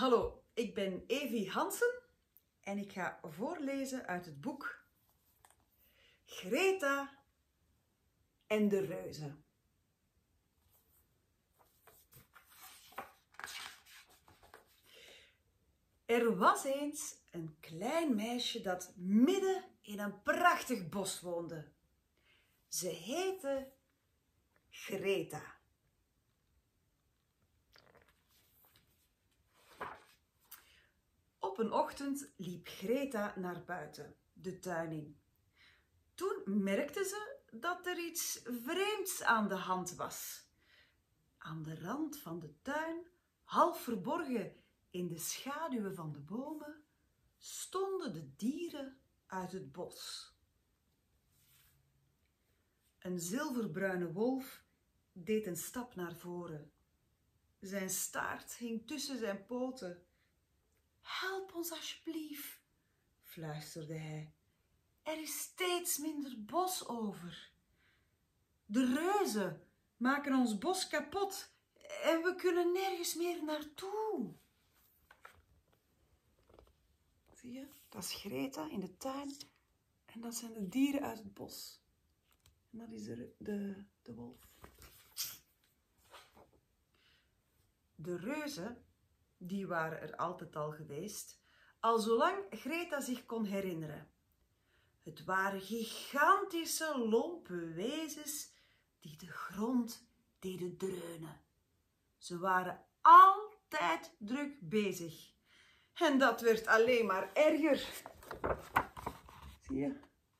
Hallo, ik ben Evie Hansen en ik ga voorlezen uit het boek Greta en de reuzen. Er was eens een klein meisje dat midden in een prachtig bos woonde. Ze heette Greta. Op een ochtend liep Greta naar buiten, de tuin in. Toen merkte ze dat er iets vreemds aan de hand was. Aan de rand van de tuin, half verborgen in de schaduwen van de bomen, stonden de dieren uit het bos. Een zilverbruine wolf deed een stap naar voren. Zijn staart hing tussen zijn poten. "Help ons alsjeblieft," fluisterde hij. "Er is steeds minder bos over. De reuzen maken ons bos kapot en we kunnen nergens meer naartoe." Zie je, dat is Greta in de tuin en dat zijn de dieren uit het bos. En dat is de wolf. De reuzen, die waren er altijd al geweest, al zolang Greta zich kon herinneren. Het waren gigantische, lompe wezens die de grond deden dreunen. Ze waren altijd druk bezig. En dat werd alleen maar erger. Zie je?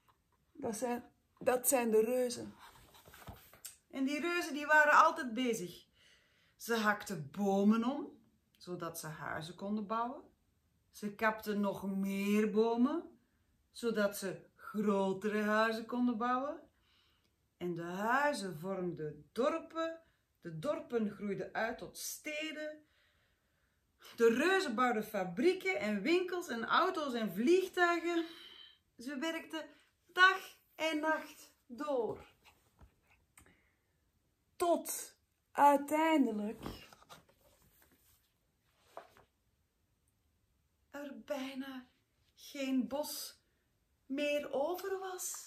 Dat zijn de reuzen. En die reuzen die waren altijd bezig. Ze hakten bomen om, zodat ze huizen konden bouwen. Ze kapten nog meer bomen, zodat ze grotere huizen konden bouwen. En de huizen vormden dorpen, de dorpen groeiden uit tot steden. De reuzen bouwden fabrieken en winkels en auto's en vliegtuigen. Ze werkten dag en nacht door. Tot uiteindelijk er bijna geen bos meer over was.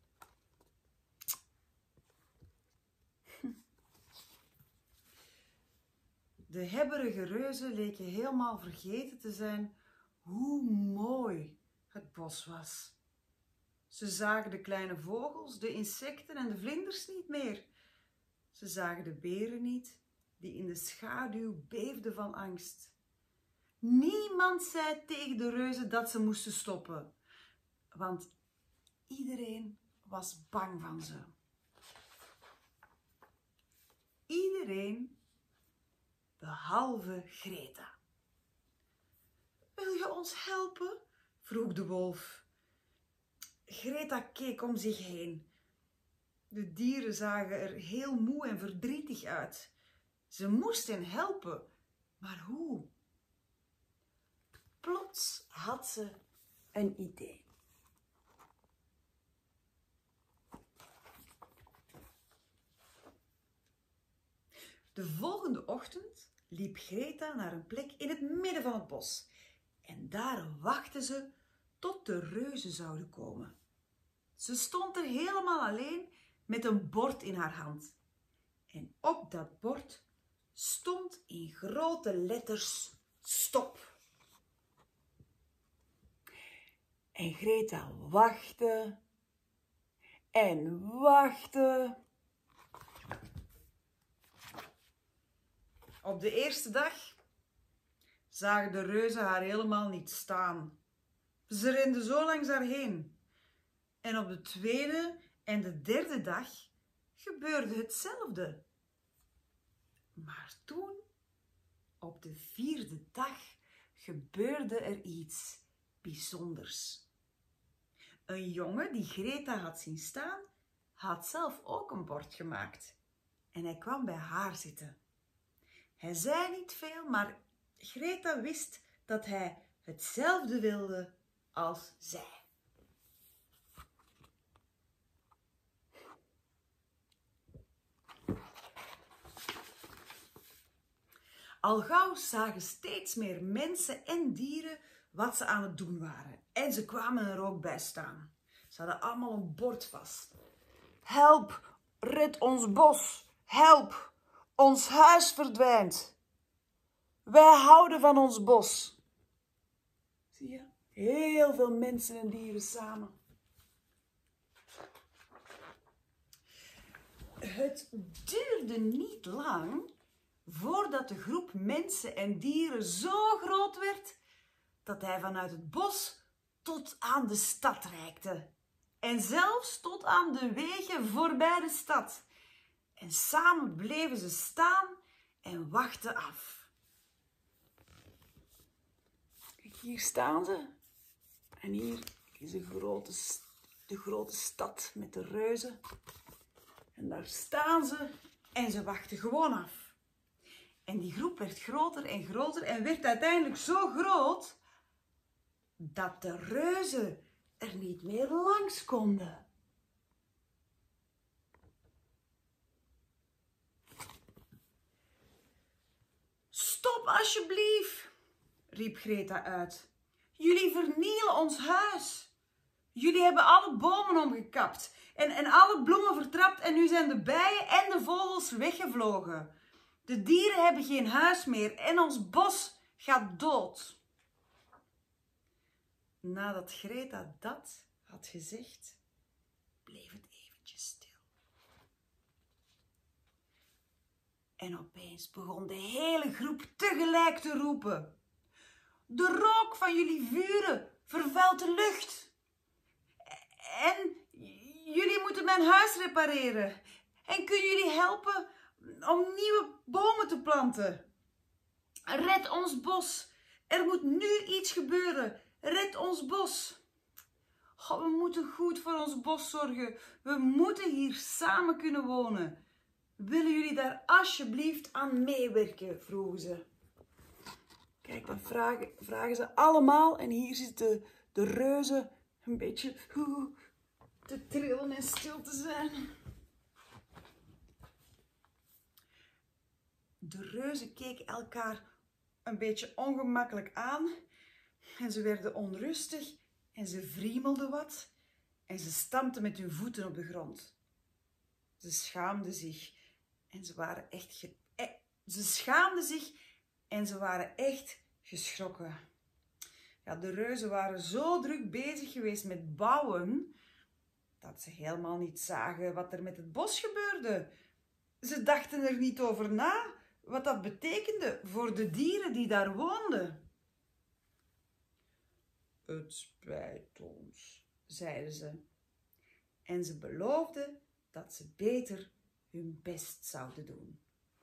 De hebberige reuzen leken helemaal vergeten te zijn hoe mooi het bos was. Ze zagen de kleine vogels, de insecten en de vlinders niet meer. Ze zagen de beren niet, die in de schaduw beefden van angst. Niemand zei tegen de reuzen dat ze moesten stoppen, want iedereen was bang van ze. Iedereen behalve Greta. "Wil je ons helpen?" vroeg de wolf. Greta keek om zich heen. De dieren zagen er heel moe en verdrietig uit. Ze moesten helpen, maar hoe? Plots had ze een idee. De volgende ochtend liep Greta naar een plek in het midden van het bos. En daar wachtte ze tot de reuzen zouden komen. Ze stond er helemaal alleen met een bord in haar hand. En op dat bord stond in grote letters stop. En Greta wachtte en wachtte. Op de eerste dag zagen de reuzen haar helemaal niet staan. Ze renden zo langs haar heen. En op de tweede en de derde dag gebeurde hetzelfde. Maar toen, op de vierde dag, gebeurde er iets bijzonders. Een jongen die Greta had zien staan, had zelf ook een bord gemaakt. En hij kwam bij haar zitten. Hij zei niet veel, maar Greta wist dat hij hetzelfde wilde als zij. Al gauw zagen steeds meer mensen en dieren wat ze aan het doen waren. En ze kwamen er ook bij staan. Ze hadden allemaal een bord vast. Help, red ons bos. Help, ons huis verdwijnt. Wij houden van ons bos. Zie je? Heel veel mensen en dieren samen. Het duurde niet lang voordat de groep mensen en dieren zo groot werd dat hij vanuit het bos tot aan de stad reikte. En zelfs tot aan de wegen voorbij de stad. En samen bleven ze staan en wachten af. Kijk, hier staan ze. En hier is de grote stad met de reuzen. En daar staan ze en ze wachten gewoon af. En die groep werd groter en groter en werd uiteindelijk zo groot dat de reuzen er niet meer langs konden. Stop alsjeblieft, riep Greta uit. Jullie vernielen ons huis. Jullie hebben alle bomen omgekapt en alle bloemen vertrapt en nu zijn de bijen en de vogels weggevlogen. De dieren hebben geen huis meer en ons bos gaat dood. Nadat Greta dat had gezegd, bleef het eventjes stil. En opeens begon de hele groep tegelijk te roepen. De rook van jullie vuren vervuilt de lucht. En jullie moeten mijn huis repareren. En kunnen jullie helpen om nieuwe bomen te planten? Red ons bos. Er moet nu iets gebeuren. Red ons bos. Oh, we moeten goed voor ons bos zorgen. We moeten hier samen kunnen wonen. Willen jullie daar alsjeblieft aan meewerken? Vroegen ze. Kijk, dat vragen ze allemaal. En hier zitten de reuzen een beetje te trillen en stil te zijn. De reuzen keken elkaar een beetje ongemakkelijk aan. En ze werden onrustig en ze vriemelden wat. En ze stampten met hun voeten op de grond. Ze schaamden zich. En ze waren echt geschrokken. Ja, de reuzen waren zo druk bezig geweest met bouwen, dat ze helemaal niet zagen wat er met het bos gebeurde. Ze dachten er niet over na wat dat betekende voor de dieren die daar woonden. Het spijt ons, zeiden ze. En ze beloofden dat ze beter hun best zouden doen.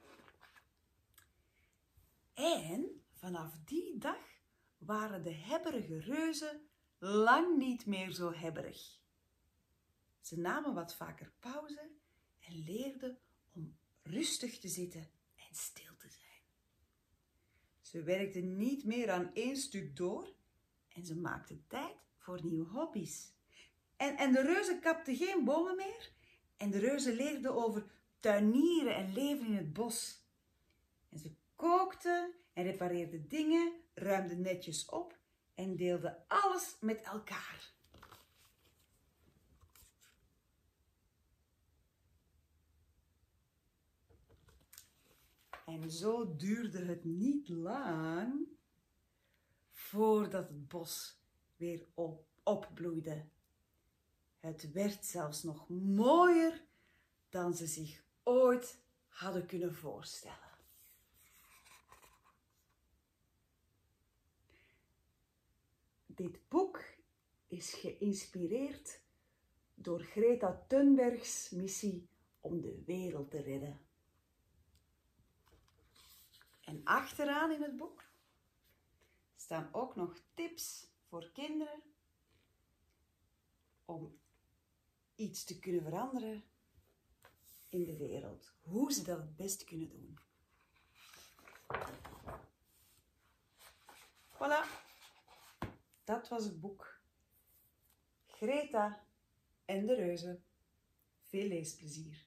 En vanaf die dag waren de hebberige reuzen lang niet meer zo hebberig. Ze namen wat vaker pauze en leerden om rustig te zitten en stil te zijn. Ze werkten niet meer aan één stuk door en ze maakten tijd voor nieuwe hobby's. En de reuzen kapten geen bomen meer en de reuzen leerden over tuinieren en leven in het bos. En ze kookten en repareerden dingen, ruimden netjes op en deelden alles met elkaar. En zo duurde het niet lang voordat het bos weer opbloeide. Het werd zelfs nog mooier dan ze zich ooit hadden kunnen voorstellen. Dit boek is geïnspireerd door Greta Thunbergs missie om de wereld te redden. En achteraan in het boek staan ook nog tips voor kinderen om iets te kunnen veranderen in de wereld. Hoe ze dat het best kunnen doen. Voilà. Dat was het boek. Greta en de reuzen. Veel leesplezier.